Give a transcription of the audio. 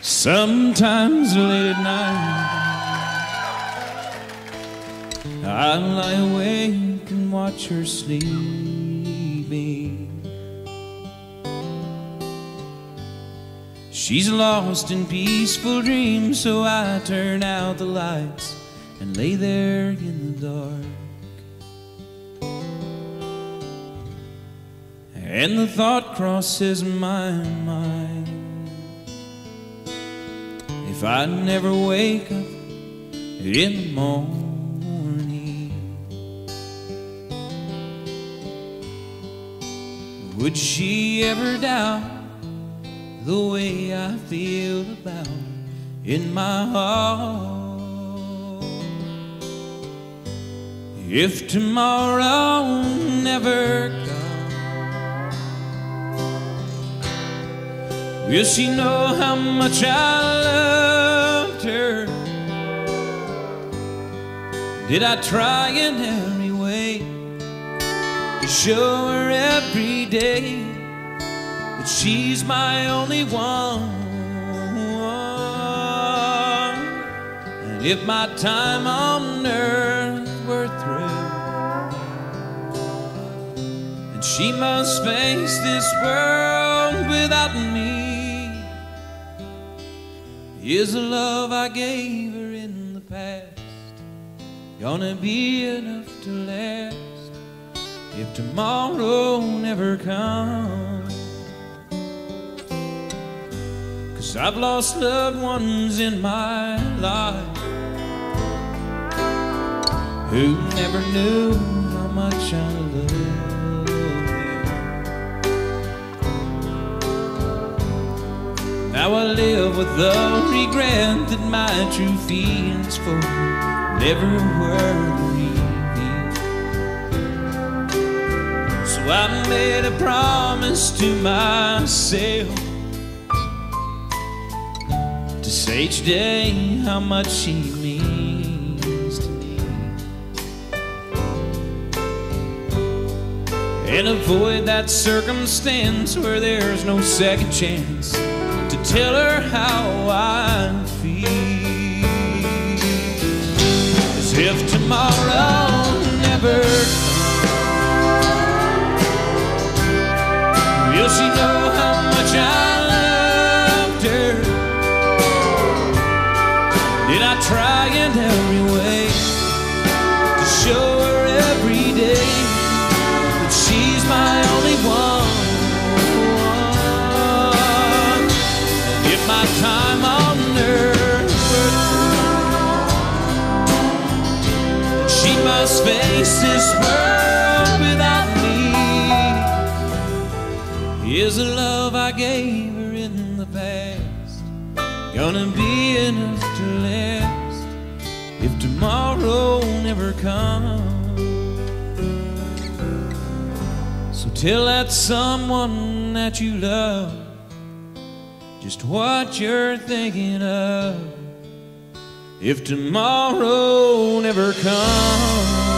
Sometimes late at night I lie awake and watch her sleeping. She's lost in peaceful dreams, so I turn out the lights and lay there in the dark. And the thought crosses my mind, if I never wake up in the morning, would she ever doubt the way I feel about her in my heart? If tomorrow never comes, will she know how much I loved her? Did I try in every way to show her every day that she's my only one? And if my time on earth were through, then she must face this world without me. Is the love I gave her in the past gonna be enough to last if tomorrow never comes? 'Cause I've lost loved ones in my life who never knew how much I loved you. Now I live with the regret that my true feelings for you never were revealed. So I made a promise to myself to say each day how much she means to me, and avoid that circumstance where there's no second chance to tell her how I feel. As if tomorrow never comes, will she know how much I loved her? Did I try in every way to show her every day that she's my only one? My time on earth were through, she must face this world without me. Is the love I gave her in the past gonna be enough to last if tomorrow never comes? So tell that someone that you love just what you're thinking of if tomorrow never comes.